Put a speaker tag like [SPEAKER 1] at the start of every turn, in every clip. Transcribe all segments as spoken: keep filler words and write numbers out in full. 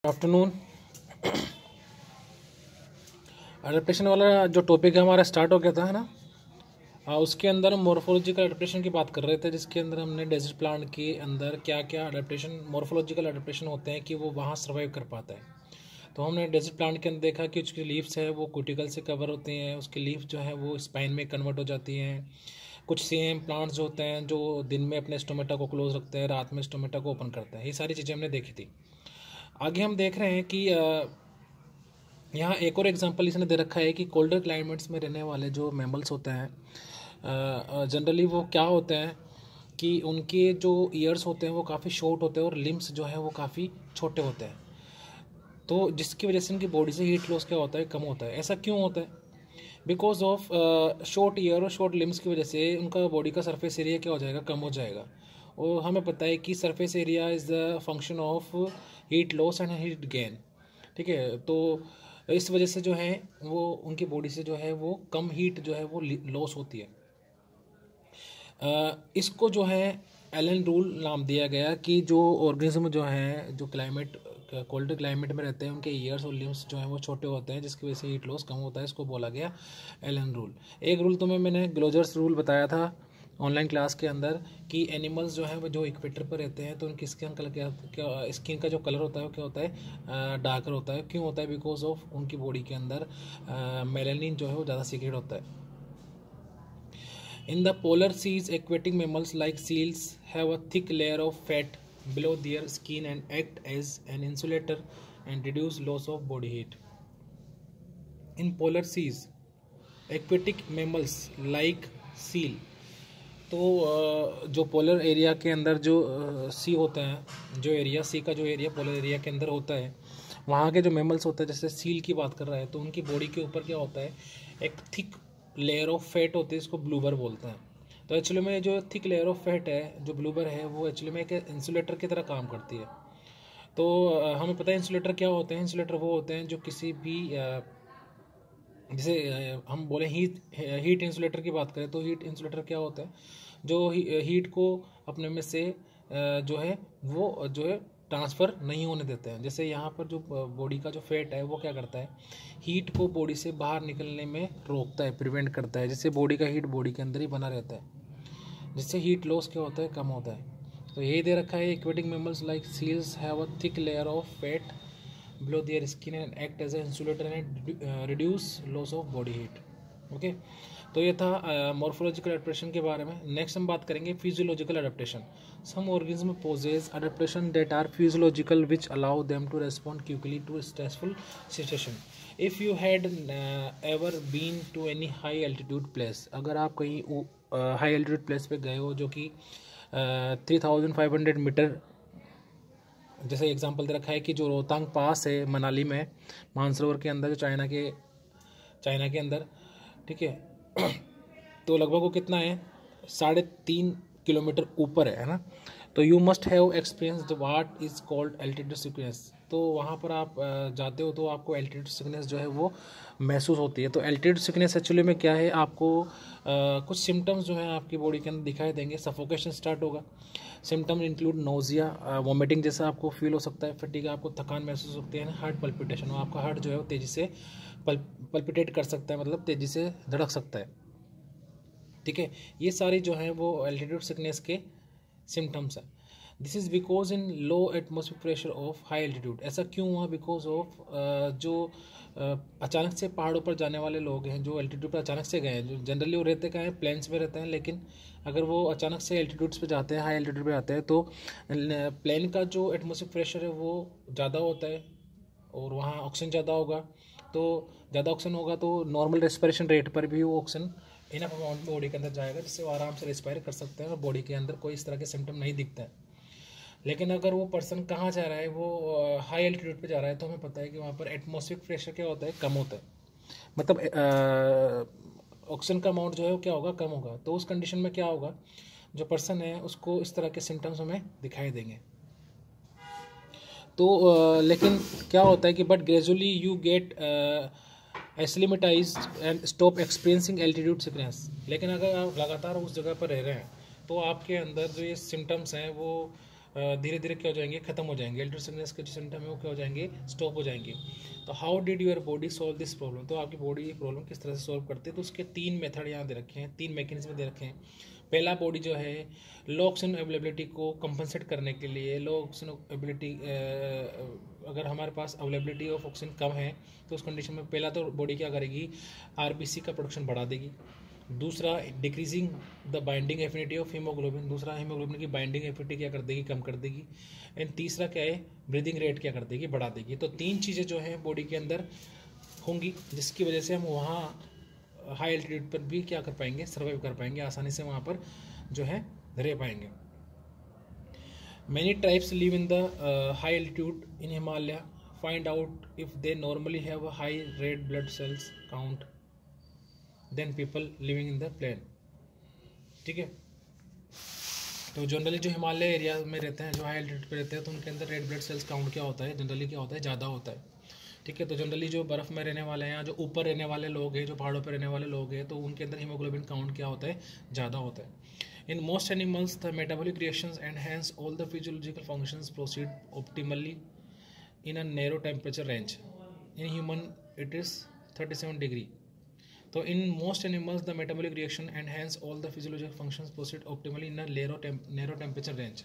[SPEAKER 1] Afternoon. Adaptation वाला जो topic है हमारा स्टार्ट हो गया था, है ना। आ, उसके अंदर मॉर्फोलॉजिकल एडेप्टेशन की बात कर रहे थे, जिसके अंदर हमने डेजर्ट प्लांट के अंदर क्या क्या एडेप्टेशन मॉर्फोलॉजिकल एडेप्टेशन होते हैं कि वो वहाँ सर्वाइव कर पाता है। तो हमने डेजर्ट प्लांट के अंदर देखा कि उसकी लीव्स है वो क्यूटिकल से कवर होते हैं, उसकी लीव्स जो है वो स्पाइन में कन्वर्ट हो जाती हैं। कुछ सेम प्लांट्स होते हैं जो दिन में अपने स्टोमेटा को क्लोज रखते हैं, रात में स्टोमेटा को ओपन करते हैं। ये सारी चीज़ें हमने देखी थी। आगे हम देख रहे हैं कि यहाँ एक और एग्जांपल इसने दे रखा है कि कोल्डर क्लाइमेट्स में रहने वाले जो मैमल्स होते हैं जनरली वो क्या होते हैं कि उनके जो ईयर्स होते हैं वो काफ़ी शॉर्ट होते हैं और लिम्स जो है वो काफ़ी छोटे होते हैं। तो जिसकी वजह से उनकी बॉडी से हीट लॉस क्या होता है, कम होता है। ऐसा क्यों होता है? बिकॉज ऑफ शॉर्ट ईयर और शॉर्ट लिम्स की वजह से उनका बॉडी का सरफेस एरिया क्या हो जाएगा, कम हो जाएगा। और हमें पता है कि surface area is the function of heat loss and heat gain. ठीक है, तो इस वजह से जो है वो उनकी बॉडी से जो है वो कम हीट जो है वो लॉस होती है। इसको जो है एलन रूल नाम दिया गया कि जो ऑर्गेनिज्म जो है जो क्लाइमेट कोल्ड क्लाइमेट में रहते हैं उनके ईयर्स और लिम्स जो हैं वो छोटे होते हैं, जिसकी वजह से हीट लॉस कम होता है। इसको बोला गया एलन रूल। एक रूल तो मैं मैंने ग्लोजर्स रूल बताया था ऑनलाइन क्लास के अंदर कि एनिमल्स जो हैं वो जो इक्वेटर पर रहते हैं तो उनकी स्किन कलर क्या क्या स्किन का जो कलर होता है वो क्या होता है, डार्कर होता है। क्यों होता है? बिकॉज ऑफ उनकी बॉडी के अंदर मेलानिन जो है वो ज़्यादा सीक्रेट होता है। In the polar seas, aquatic mammals like seals have a thick layer of fat below their skin and act as an insulator and reduce loss of body heat. In polar seas, aquatic mammals like seal, तो जो polar area के अंदर जो सी होता है, जो area सी का जो एरिया पोलर एरिया के अंदर होता है, वहाँ के जो मेमल्स होते हैं, जैसे सील की बात कर रहा है, तो उनकी बॉडी के ऊपर क्या होता है, एक थिक लेयर ऑफ फैट होती है, इसको ब्लूबर बोलते हैं। तो एक्चुअली में जो थिक लेयर ऑफ फैट है, जो ब्लूबर है, वो एक्चुअली में एक इंसुलेटर की तरह काम करती है। तो हमें पता है इंसुलेटर क्या होते हैं। इंसुलेटर वो होते हैं जो किसी भी जैसे हम बोले हीट हीट इंसुलेटर की बात करें तो हीट इंसुलेटर क्या होता है, जो हीट को अपने में से जो है वो जो है ट्रांसफ़र नहीं होने देते हैं। जैसे यहाँ पर जो बॉडी का जो फैट है वो क्या करता है, हीट को बॉडी से बाहर निकलने में रोकता है, प्रिवेंट करता है, जिससे बॉडी का हीट बॉडी के अंदर ही बना रहता है, जिससे हीट लॉस क्या होता है, कम होता है। तो यही दे रखा है, aquatic mammals like seals have a thick layer of fat below their skin and act as an insulator and uh, reduce loss of body heat. Okay, तो ये था मॉर्फोलॉजिकल एडेप्टेशन के बारे में। नेक्स्ट हम बात करेंगे physiological adaptation. Some organism possess adaptation that are physiological which allow them to respond quickly to stressful situation. If you had ever been to any high altitude place, अगर आप कहीं high altitude place पे गए हो जो कि three thousand five hundred metre, जैसे example दे रखा है कि जो रोहतांग पास है मनाली में, मानसरोवर के अंदर, जो चाइना के चाइना के अंदर, ठीक है, तो लगभग वो कितना है, साढ़े तीन किलोमीटर ऊपर है, है ना। तो you must have experience what is called altitude sickness. तो वहाँ पर आप जाते हो तो आपको एल्टीट्यूड सिकनेस जो है वो महसूस होती है। तो एल्टीट्यूड सिकनेस एक्चुअली में क्या है, आपको आ, कुछ सिम्टम्स जो है आपकी बॉडी के अंदर दिखाई देंगे। सफोकेशन स्टार्ट होगा। सिम्टम इंक्लूड नोजिया, वॉमिटिंग जैसा आपको फील हो सकता है, फटीग, आपको थकान महसूस होती है, हार्ट पल्पिटेशन, आपका हार्ट जो है वो तेज़ी से पल पल्पिटेट कर सकता है, मतलब तेज़ी से धड़क सकता है। ठीक है, ये सारी जो है वो एल्टीट्यूड सिकनेस के सिम्टम्स हैं। This is because in low atmospheric pressure of high altitude. ऐसा क्यों हुआ? बिकॉज ऑफ जो uh, अचानक से पहाड़ों पर जाने वाले लोग हैं, जो एल्टीट्यूड पर अचानक से गए हैं, जो जनरली वो रहते कहाँ हैं, प्लेन्स में रहते हैं, लेकिन अगर वो अचानक से एल्टीट्यूड्स पे जाते हैं, हाई एल्टीट्यूड पे जाते हैं, तो प्लेन का जो एटमॉस्फेरिक प्रेशर है वो ज़्यादा होता है और वहाँ ऑक्सीजन ज़्यादा होगा। तो ज़्यादा ऑक्सीजन होगा तो नॉर्मल रेस्पिरेशन रेट पर भी वो ऑक्सीजन इनफ अमाउंट बॉडी के अंदर जाएगा, जिससे वो आराम से रेस्पायर कर सकते हैं और बॉडी के अंदर कोई इस तरह के सिम्टम नहीं दिखते हैं। लेकिन अगर वो पर्सन कहाँ जा रहा है, वो हाई एल्टीट्यूड पे जा रहा है, तो हमें पता है कि वहाँ पर एटमॉस्फेरिक प्रेशर क्या होता है, कम होता है, मतलब ऑक्सीजन का अमाउंट जो है वो क्या होगा, कम होगा। तो उस कंडीशन में क्या होगा, जो पर्सन है उसको इस तरह के सिम्टम्स हमें दिखाई देंगे। तो uh, लेकिन क्या होता है कि but gradually you get acclimatized and stop experiencing altitude sickness. लेकिन अगर आप लगातार उस जगह पर रह रहे हैं तो आपके अंदर जो ये सिम्टम्स हैं वो धीरे धीरे क्या हो जाएंगे, खत्म हो जाएंगे, एल्टर्ड सिकनेस के जो सिम्टम है वो क्या हो जाएंगे, स्टॉप हो जाएंगे। तो how did your body solve this problem, तो आपकी बॉडी ये प्रॉब्लम किस तरह से सॉल्व करती है, तो उसके तीन मेथड यहाँ दे रखे हैं, तीन मैकेनिज्म दे रखे हैं। पहला, बॉडी जो है लो ऑक्सीजन अवेलेबिलिटी को कंपनसेट करने के लिए, लो ऑक्सीजन एबिलिटी, अगर हमारे पास अवेलेबिलिटी ऑफ ऑक्सीजन कम है तो उस कंडीशन में पहला तो बॉडी क्या करेगी, आरबीसी का प्रोडक्शन बढ़ा देगी। दूसरा, decreasing the binding affinity of haemoglobin, दूसरा हीमोग्लोबिन की बाइंडिंग एफिनिटी क्या कर देगी, कम कर देगी। एंड तीसरा क्या है, ब्रीदिंग रेट क्या कर देगी, बढ़ा देगी। तो तीन चीज़ें जो हैं बॉडी के अंदर होंगी जिसकी वजह से हम वहाँ हाई एल्टीट्यूड पर भी क्या कर पाएंगे, सर्वाइव कर पाएंगे, आसानी से वहाँ पर जो है रह पाएंगे। Many tribes live in the high altitude in Himalaya, find out if they normally have a high red blood cells count than people living in the plain. ठीक है, तो जनरली जो हिमालय एरिया में रहते हैं, जो हाई एल्टीट्यूड पे रहते हैं, तो उनके अंदर रेड ब्लड सेल्स काउंट क्या होता है, जनरली क्या होता है, ज़्यादा होता है। ठीक है, तो जनरली जो बर्फ़ में रहने वाले हैं या जो ऊपर रहने वाले लोग हैं, जो पहाड़ों पर रहने वाले लोग हैं, तो उनके अंदर हीमोग्लोबिन काउंट क्या होता है, ज़्यादा होता है। In most animals the metabolic reactions and hence all the physiological functions proceed optimally in a narrow temperature range. In human it is thirty seven degree. तो in most animals the metabolic reaction and hence all the physiological functions proceed optimally in a narrow temperature range.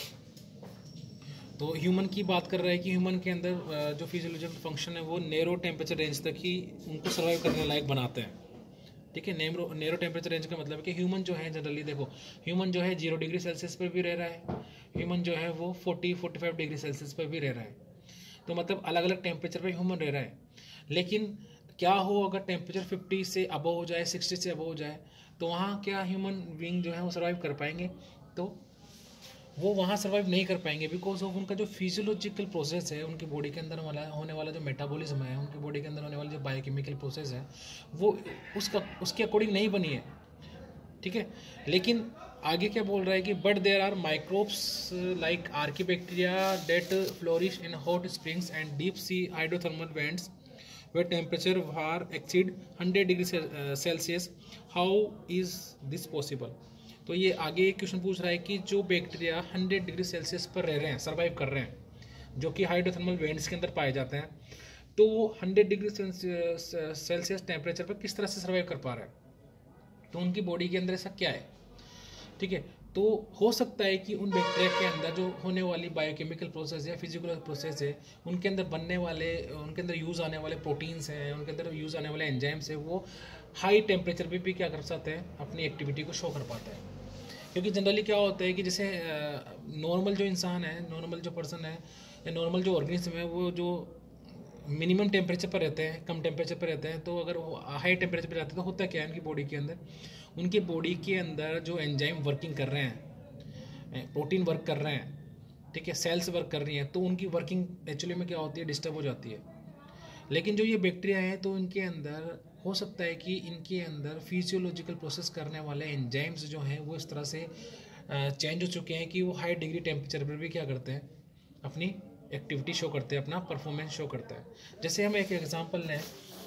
[SPEAKER 1] तो human की बात कर रहा है कि human के अंदर जो फिजियोलॉजिकल फंक्शन है वो नैरो टेम्परेचर रेंज तक ही उनको सर्वाइव करने लायक बनाते हैं। ठीक है, नैरो नैरो टेम्परेचर रेंज का मतलब है कि ह्यूमन जो है जनरली देखो, ह्यूमन जो है जीरो डिग्री सेल्सियस पर भी रह रहा है, ह्यूमन जो है वो forty forty five degree Celsius पर भी रह रहा है। तो मतलब अलग अलग टेम्परेचर पर ह्यूमन रह रहा है। लेकिन क्या हो अगर टेम्परेचर फिफ्टी से अबव हो जाए, सिक्सटी से अबव हो जाए, तो वहाँ क्या ह्यूमन बीइंग जो है वो सर्वाइव कर पाएंगे, तो वो वहाँ सर्वाइव नहीं कर पाएंगे, बिकॉज ऑफ उनका जो फिजियोलॉजिकल प्रोसेस है, उनकी बॉडी के अंदर वाला होने वाला जो मेटाबॉलिज्म है, उनकी बॉडी के अंदर होने वाली जो बायोकेमिकल प्रोसेस है, वो उसका उसके अकॉर्डिंग नहीं बनी है। ठीक है, लेकिन आगे क्या बोल रहा है कि but there are microbes like archaebacteria that flourish in hot springs and deep sea hydrothermal vents where temperature var exceed hundred degree Celsius, how is this possible. तो ये आगे एक क्वेश्चन पूछ रहा है कि जो बैक्टीरिया हंड्रेड डिग्री सेल्सियस पर रह रहे हैं, सर्वाइव कर रहे हैं, जो कि हाइड्रोथर्मल वेंट्स के अंदर पाए जाते हैं, तो वो हंड्रेड डिग्री सेल्सियस टेम्परेचर पर किस तरह से सर्वाइव कर पा रहा है, तो उनकी बॉडी के अंदर ऐसा क्या है। ठीक है, तो हो सकता है कि उन बैक्टीरिया के अंदर जो होने वाली बायोकेमिकल प्रोसेस या फिजिकल प्रोसेस है, उनके अंदर बनने वाले, उनके अंदर यूज़ आने वाले प्रोटीन्स हैं, उनके अंदर यूज़ आने वाले एंजाइम्स हैं, वो हाई टेम्परेचर पे भी क्या कर सकते हैं, अपनी एक्टिविटी को शो कर पाता है। क्योंकि जनरली क्या होता है कि जैसे नॉर्मल जो इंसान है, नॉर्मल जो पर्सन है या नॉर्मल जो ऑर्गेनिज्म है, वो जो मिनिमम टेम्परेचर पर रहते हैं, कम टेम्परेचर पर रहते हैं, तो अगर वो हाई टेम्परेचर पर जाते हैं तो होता क्या है, उनकी बॉडी के अंदर उनकी बॉडी के अंदर जो एंजाइम वर्किंग कर रहे हैं, प्रोटीन वर्क कर रहे हैं, ठीक है, सेल्स वर्क कर रही हैं, तो उनकी वर्किंग एक्चुअली में क्या होती है, डिस्टर्ब हो जाती है। लेकिन जो ये बैक्टीरिया हैं, तो इनके अंदर हो सकता है कि इनके अंदर फिजियोलॉजिकल प्रोसेस करने वाले एंजाइम्स जो हैं वो इस तरह से चेंज हो चुके हैं कि वो हाई डिग्री टेम्परेचर पर भी क्या करते हैं, अपनी एक्टिविटी शो करते हैं, अपना परफॉर्मेंस शो करता है। जैसे हम एक एग्जांपल लें,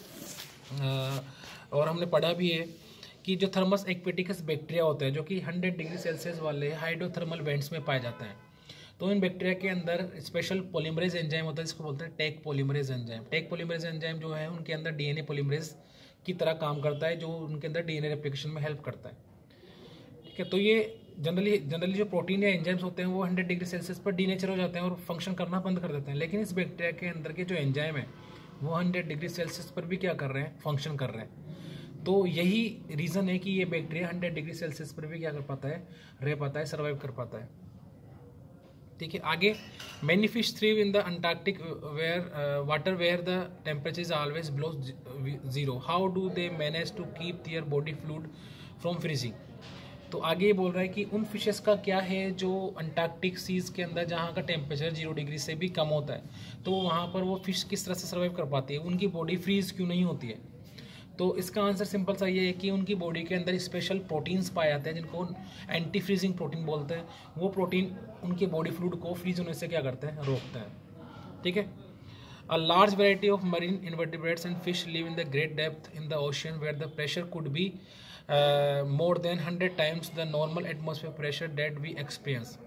[SPEAKER 1] और हमने पढ़ा भी है कि जो थर्मस एक्वेटिकस बैक्टीरिया होता है, जो कि हंड्रेड डिग्री सेल्सियस वाले हाइड्रोथर्मल वेंट्स में पाया जाता है, तो इन बैक्टीरिया के अंदर स्पेशल पॉलीमरेज एंजाइम होता है, जिसको बोलते हैं Taq polymerase enzyme. Taq polymerase enzyme जो है उनके अंदर डीएनए पॉलीमरेज की तरह काम करता है, जो उनके अंदर डीएनए रेप्लिकेशन में हेल्प करता है। ठीक है, तो ये जनरली जनरली जो प्रोटीन या एंजाइम्स होते हैं वो हंड्रेड डिग्री सेल्सियस पर डीनेचर हो जाते हैं और फंक्शन करना बंद कर देते हैं। लेकिन इस बैक्टीरिया के अंदर के जो एंजाइम है वो हंड्रेड डिग्री सेल्सियस पर भी क्या कर रहे हैं, फंक्शन कर रहे हैं। तो यही रीज़न है कि ये बैक्टीरिया हंड्रेड डिग्री सेल्सियस पर भी क्या कर पाता है, रह पाता है, सर्वाइव कर पाता है। ठीक है, आगे many fish thrive in the Antarctic where water where the temperature is always below zero, how do they manage to keep their body fluid from freezing. तो आगे ये बोल रहा है कि उन फिशेस का क्या है जो अंटार्कटिक सीज के अंदर जहाँ का टेम्परेचर जीरो डिग्री से भी कम होता है, तो वहाँ पर वो फिश किस तरह से सर्वाइव कर पाती है, उनकी बॉडी फ्रीज क्यों नहीं होती है। तो इसका आंसर सिंपल सा ये है कि उनकी बॉडी के अंदर स्पेशल प्रोटीन्स पाए जाते हैं जिनको एंटी फ्रीजिंग प्रोटीन बोलते हैं। वो प्रोटीन उनके बॉडी फ्लूइड को फ्रीज होने से क्या करते हैं, रोकते हैं। ठीक है, a large variety of marine invertebrates and fish live in the great depth in the ocean where the pressure could be more than hundred times the normal atmosphere pressure that we experience.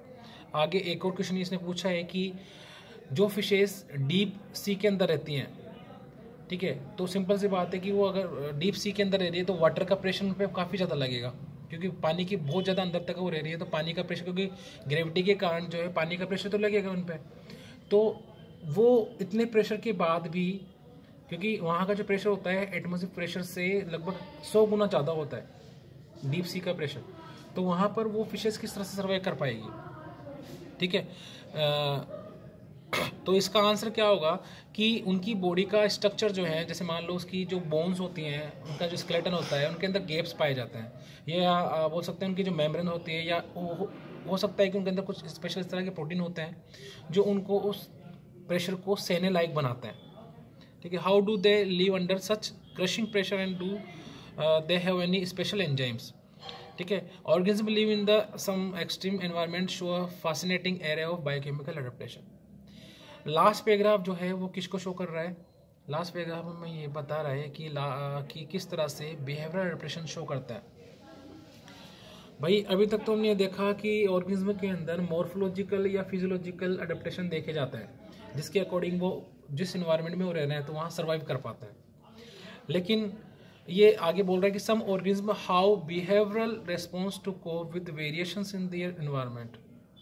[SPEAKER 1] आगे एक और question इसने पूछा है कि जो fishes deep sea के अंदर रहती हैं, ठीक है, तो सिंपल सी बात है कि वो अगर डीप सी के अंदर रह रही है तो वाटर का प्रेशर उन पर काफ़ी ज़्यादा लगेगा, क्योंकि पानी की बहुत ज़्यादा अंदर तक वो रह रही है, तो पानी का प्रेशर, क्योंकि ग्रेविटी के कारण जो है पानी का प्रेशर तो लगेगा उन पर। तो वो इतने प्रेशर के बाद भी, क्योंकि वहाँ का जो प्रेशर होता है एटमॉस्फेरिक प्रेशर से लगभग सौ गुना ज़्यादा होता है डीप सी का प्रेशर, तो वहाँ पर वो फिशेस किस तरह से सर्वाइव कर पाएगी, ठीक है। आ, तो इसका आंसर क्या होगा कि उनकी बॉडी का स्ट्रक्चर जो है, जैसे मान लो उसकी जो बोन्स होती हैं, उनका जो स्केलेटन होता है, उनके अंदर गैप्स पाए जाते हैं, या बोल सकते हैं उनकी जो मेम्ब्रेन होती है, या हो, हो सकता है कि उनके अंदर कुछ स्पेशल इस तरह के प्रोटीन होते हैं जो उनको उस प्रेशर को सहने लायक बनाते हैं, ठीक है। How do they live under such crushing pressure and do they have any special enzymes, ठीक है। Organism live in the some extreme environment show a fascinating area of biochemical adaptation. Last paragraph जो है वो किसको show कर रहा है? Last paragraph में ये बता रहा है कि कि किस तरह से बिहेवियरल एडेप्टेशन शो करता है। भाई अभी तक तो हमने ये देखा कि ऑर्गेनिज्म के अंदर मॉर्फोलॉजिकल या फिजियोलॉजिकल एडेप्टेशन देखे जाता है, जिसके अकॉर्डिंग वो जिस इन्वायरमेंट में वो रह रहे हैं तो वहाँ सर्वाइव कर पाता है। लेकिन ये आगे बोल रहा है कि some organism how behavioural response to cope with variations in their environment,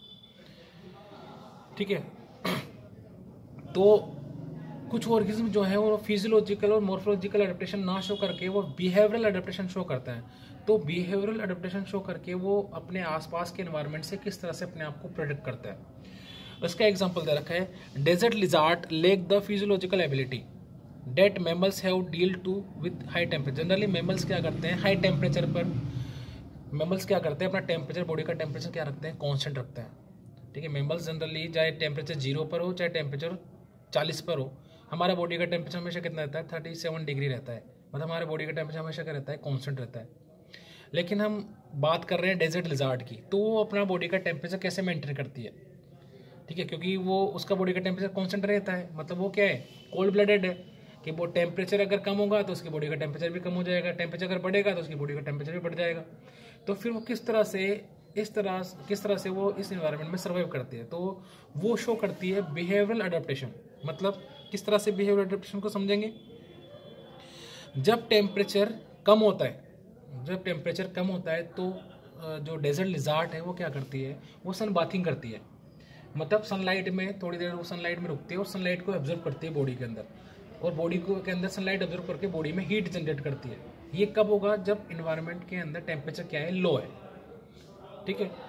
[SPEAKER 1] ठीक है। तो कुछ ऑर्गेनिज्म जो है वो फिजियोलॉजिकल और मॉर्फोलॉजिकल एडेप्टेशन ना शो करके वो बिहेवियरल एडेप्टेशन शो करता है। तो बिहेवियरल एडेप्टेशन शो करके वो अपने आसपास के एनवायरनमेंट से किस तरह से अपने आप को प्रोटेक्ट करता है। उसका एग्जांपल दे रखा है, desert lizard lack the physiological ability that mammals have deal to with high temperature. Generally mammals क्या करते हैं, हाई टेम्परेचर पर मैमल्स क्या करते हैं, अपना टेम्परेचर, बॉडी का टेम्परेचर क्या रखते हैं, कॉन्स्टेंट रखते हैं, ठीक है। मैमल्स जनरली चाहे टेम्परेचर जीरो पर हो चाहे टेम्परेचर चालीस पर हो, हमारा बॉडी का टेम्परेचर हमेशा कितना रहता है, थर्टी सेवन डिग्री रहता है, मतलब हमारे बॉडी का टेम्परेचर हमेशा क्या रहता है, कॉन्स्टेंट रहता है। लेकिन हम बात कर रहे हैं डेजर्ट लिजार्ड की, तो वो अपना बॉडी का टेम्परेचर कैसे मेंटेन करती है, ठीक है, क्योंकि वो उसका बॉडी का टेम्परेचर कॉन्स्टेंट रहता है, मतलब वो क्या है, कोल्ड ब्लडेड है, कि वो टेम्परेचर अगर कम होगा तो उसकी बॉडी का टेम्परेचर भी कम हो जाएगा, टेम्परेचर अगर बढ़ेगा तो उसकी बॉडी का टेम्परेचर भी बढ़ जाएगा। तो फिर वो किस तरह से इस तरह किस तरह से वो इस एनवायरनमेंट में सर्वाइव करती है, तो वो शो करती है बिहेवियरल एडेप्टेशन। मतलब किस तरह से बिहेवियरल एडेप्टेशन को समझेंगे, जब टेम्परेचर कम होता है जब टेम्परेचर कम होता है तो जो डेजर्ट लिजार्ड है वो क्या करती है, वो सन बाथिंग करती है, मतलब सनलाइट में थोड़ी देर वो सनलाइट में रुकती है और सनलाइट को ऑब्जर्व करती है बॉडी के अंदर, और बॉडी को के अंदर सनलाइट ऑब्जर्व करके बॉडी में हीट जनरेट करती है। ये कब होगा, जब इन्वायरमेंट के अंदर टेम्परेचर क्या है, लो है, ठीक है।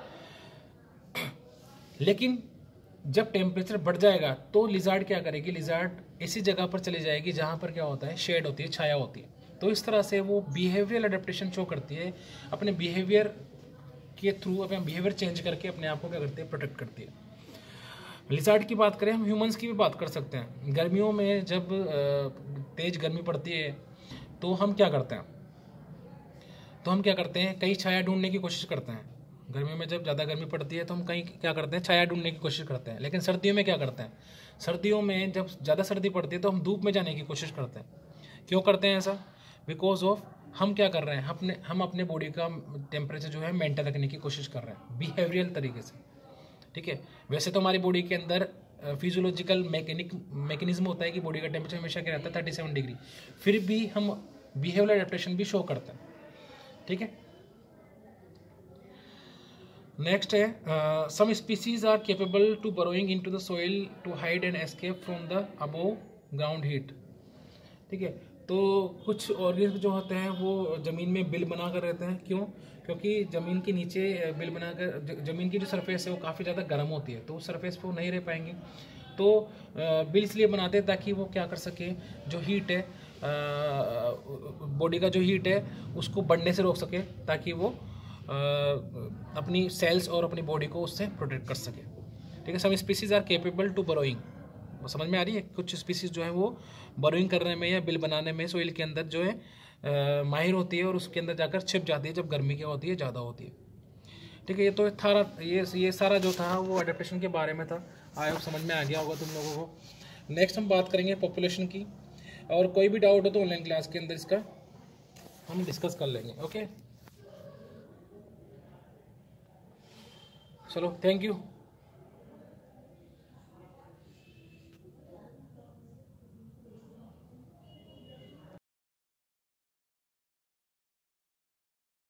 [SPEAKER 1] लेकिन जब टेम्परेचर बढ़ जाएगा तो लिजार्ड क्या करेगी, लिजार्ड ऐसी जगह पर चली जाएगी जहाँ पर क्या होता है, शेड होती है, छाया होती है। तो इस तरह से वो बिहेवियरल एडेप्टेशन शो करती है, अपने बिहेवियर के थ्रू अपना बिहेवियर चेंज करके अपने आप को क्या करती है, प्रोटेक्ट करती है। लिजार्ड की बात करें, हम ह्यूमंस की भी बात कर सकते हैं। गर्मियों में जब तेज गर्मी पड़ती है तो हम क्या करते हैं तो हम क्या करते हैं कहीं छाया ढूंढने की कोशिश करते हैं। गर्मी में जब ज़्यादा गर्मी पड़ती है तो हम कहीं क्या करते हैं, छाया ढूंढने की कोशिश करते हैं। लेकिन सर्दियों में क्या करते हैं, सर्दियों में जब ज़्यादा सर्दी पड़ती है तो हम धूप में जाने की कोशिश करते हैं। क्यों करते हैं ऐसा, बिकॉज ऑफ हम क्या कर रहे हैं, अपने हम अपने बॉडी का टेम्परेचर जो है मेंटेन रखने की कोशिश कर रहे हैं बिहेवियरल तरीके से, ठीक है। वैसे तो हमारी बॉडी के अंदर फिजियोलॉजिकल मैकेनिक मैकेनिज्म होता है कि बॉडी का टेम्परेचर हमेशा क्या रहता है, थर्टी सेवन डिग्री, फिर भी हम बिहेवियरल एडेप्टेशन भी शो करते हैं, ठीक है। नेक्स्ट है, some species are capable to burrowing into the soil to hide and escape from the above ground heat, ठीक है। तो कुछ ऑर्गेनिज्म जो होते हैं वो ज़मीन में बिल बना कर रहते हैं। क्यों, क्योंकि ज़मीन के नीचे बिल बनाकर ज़मीन की जो सरफेस है वो काफ़ी ज़्यादा गर्म होती है, तो उस सरफेस पर वो नहीं रह पाएंगे। तो बिल इसलिए बनाते हैं ताकि वो क्या कर सके, जो हीट है बॉडी का जो हीट है उसको बढ़ने से रोक सके, ताकि वो आ, अपनी सेल्स और अपनी बॉडी को उससे प्रोटेक्ट कर सके, ठीक है। Some species are capable to burrowing, वो समझ में आ रही है। कुछ स्पीसीज जो है वो बरोइंग करने में या बिल बनाने में सोइल के अंदर जो है माहिर होती है और उसके अंदर जाकर छिप जाती है जब गर्मी क्या होती है, ज़्यादा होती है, ठीक है। ये तो था ये ये सारा जो था वो एडेप्टेशन के बारे में था। आई होप समझ में आ गया होगा तुम लोगों को। नेक्स्ट हम बात करेंगे पॉपुलेशन की, और कोई भी डाउट हो तो ऑनलाइन क्लास के अंदर इसका हम डिस्कस कर लेंगे। ओके, चलो, थैंक यू।